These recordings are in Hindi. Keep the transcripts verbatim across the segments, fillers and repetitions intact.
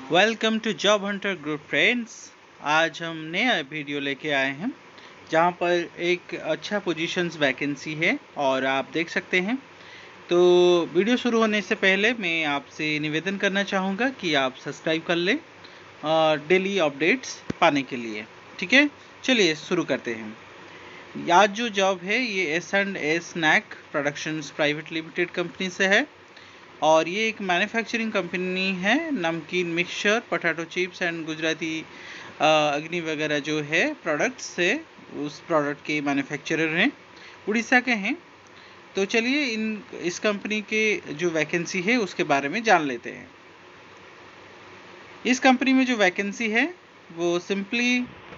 Welcome to job hunter group friends. आज हम नया वीडियो लेके आए हैं जहां पर एक अच्छा पोजीशंस वैकेंसी है और आप देख सकते हैं। तो वीडियो शुरू होने से पहले मैं आपसे निवेदन करना चाहूँगा कि आप सब्सक्राइब कर लें डेली अपडेट्स पाने के लिए। ठीक है, चलिए शुरू करते हैं। आज जो जॉब है ये S and S snack productions private limited company से है और ये एक मैन्युफैक्चरिंग कंपनी है। नमकीन mixture, potato chips and Gujarati अग्नि वगैरह जो है प्रोडक्ट्स से उस प्रोडक्ट के मैन्युफैक्चरर हैं, उड़ीसा के हैं। तो चलिए इन इस कंपनी के जो वैकेंसी है उसके बारे में जान लेते हैं। इस कंपनी में जो वैकेंसी है वो सिंपली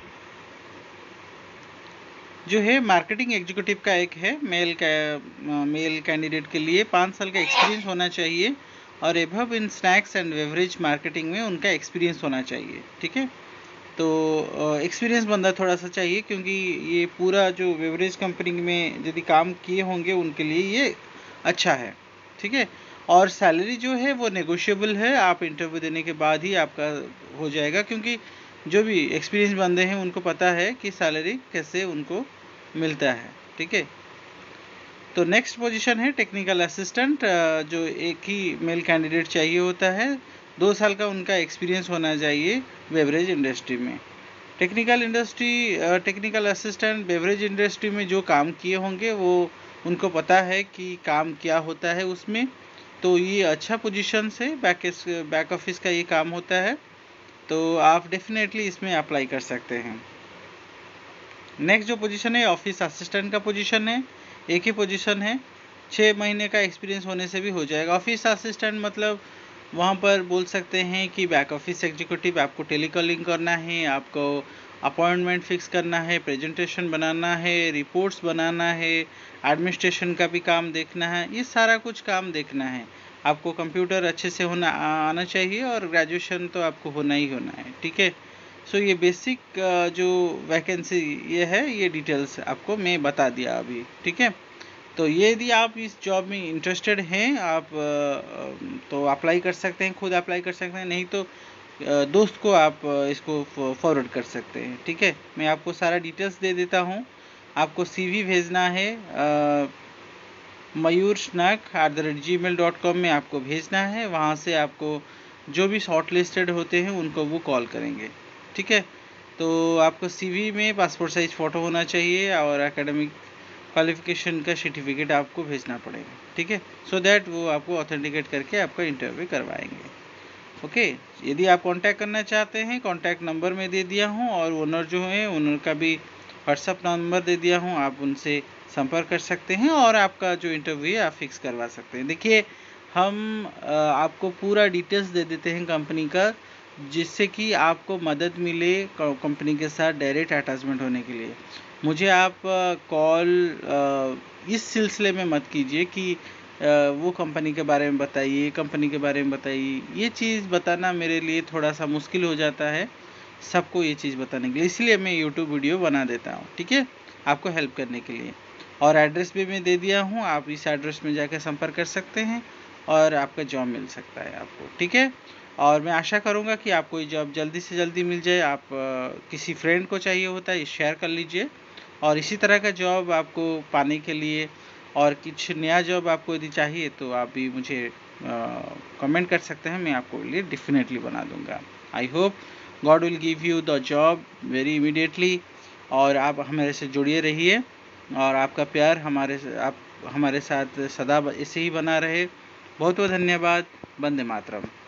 जो है मार्केटिंग एग्जीक्यूटिव का एक है। मेल का मेल कैंडिडेट के लिए पाँच साल का एक्सपीरियंस होना चाहिए और above in snacks and beverage marketing में उनका एक्सपीरियंस होना चाहिए। ठीक है, तो एक्सपीरियंस बंदा थोड़ा सा चाहिए क्योंकि ये पूरा जो बेवरेज कंपनी में यदि काम किए होंगे उनके लिए ये अच्छा है। ठीक है, और सैलरी जो है वो नेगोशिएबल है, आप इंटरव्यू देने के बाद ही आपका हो जाएगा क्योंकि जो भी एक्सपीरियंस बंदे हैं उनको पता है कि सैलरी कैसे उनको मिलता है। ठीक है, तो नेक्स्ट पोजीशन है टेक्निकल असिस्टेंट, जो एक ही मेल कैंडिडेट चाहिए होता है। दो साल का उनका एक्सपीरियंस होना चाहिए बेवरेज इंडस्ट्री में। Technical industry technical assistant beverage industry में जो काम किए होंगे वो उनको पता है कि काम क्या होता है उसमें। तो ये अच्छा पोजीशन है, बैक बैक ऑफिस का ये काम होता है, तो आप डेफिनेटली इसमें अप्लाई कर सकते हैं। नेक्स्ट जो पोजीशन है ऑफिस असिस्टेंट का पोजीशन है, एक ही पोजीशन है। छः महीने का एक्सपीरियंस होने से भी हो जाएगा। ऑफिस असिस्टेंट मतलब वहाँ पर बोल सकते हैं कि बैक ऑफिस एग्जीक्यूटिव, आपको टेलीकॉलिंग करना है, आपको अपॉइंटमेंट फिक्स करना है, प्रेजेंटेशन बनाना है, रिपोर्ट्स बनाना है, एडमिनिस्ट्रेशन का भी काम देखना है, ये सारा कुछ काम देखना है। आपको कंप्यूटर अच्छे से होना आना चाहिए और ग्रेजुएशन तो आपको होना ही होना है। ठीक है, सो ये बेसिक जो वैकेंसी ये है, ये डिटेल्स आपको मैं बता दिया अभी। ठीक है, तो ये यदि आप इस जॉब में इंटरेस्टेड हैं आप तो अप्लाई कर सकते हैं, खुद अप्लाई कर सकते हैं, नहीं तो दोस्त को आप इसको फॉरवर्ड कर सकते हैं। ठीक है, मैं आपको सारा डिटेल्स दे देता हूँ। आपको सीवी भेजना है Mayur snack at the rate Gmail dot com में आपको भेजना है। वहाँ से आपको जो भी शॉर्ट लिस्टेड होते हैं उनको वो कॉल करेंगे। ठीक है, तो आपको सीवी में पासपोर्ट साइज फ़ोटो होना चाहिए और एकेडमिक क्वालिफिकेशन का सर्टिफिकेट आपको भेजना पड़ेगा। ठीक है, सो दैट वो आपको ऑथेंटिकेट करके आपका इंटरव्यू करवाएंगे। ओके, यदि आप कांटेक्ट करना चाहते हैं, कांटेक्ट नंबर मैं दे दिया हूँ और ओनर जो है ओनर का भी व्हाट्सअप नंबर दे दिया हूँ, आप उनसे संपर्क कर सकते हैं और आपका जो इंटरव्यू है आप फिक्स करवा सकते हैं। देखिए, हम आपको पूरा डिटेल्स दे देते हैं कंपनी का, जिससे कि आपको मदद मिले कंपनी के साथ डायरेक्ट अटैचमेंट होने के लिए। मुझे आप कॉल इस सिलसिले में मत कीजिए कि वो कंपनी के बारे में बताइए, कंपनी के बारे में बताइए। ये चीज़ बताना मेरे लिए थोड़ा सा मुश्किल हो जाता है सबको ये चीज़ बताने के लिए, इसलिए मैं यूट्यूब वीडियो बना देता हूँ। ठीक है, आपको हेल्प करने के लिए। और एड्रेस भी मैं दे दिया हूँ, आप इस एड्रेस में जाकर संपर्क कर सकते हैं और आपका जॉब मिल सकता है आपको। ठीक है, और मैं आशा करूँगा कि आपको ये जॉब जल्दी से जल्दी मिल जाए। आप किसी फ्रेंड को चाहिए होता है शेयर कर लीजिए, और इसी तरह का जॉब आपको पाने के लिए और कुछ नया जॉब आपको यदि चाहिए तो आप भी मुझे कमेंट कर सकते हैं, मैं आपको लिए डेफिनेटली बना दूंगा। I hope God will give you the job very immediately, और आप हमारे से जुड़े रहिए और आपका प्यार हमारे आप हमारे साथ सदा ऐसे ही बना रहे। बहुत बहुत धन्यवाद। वंदे मातरम।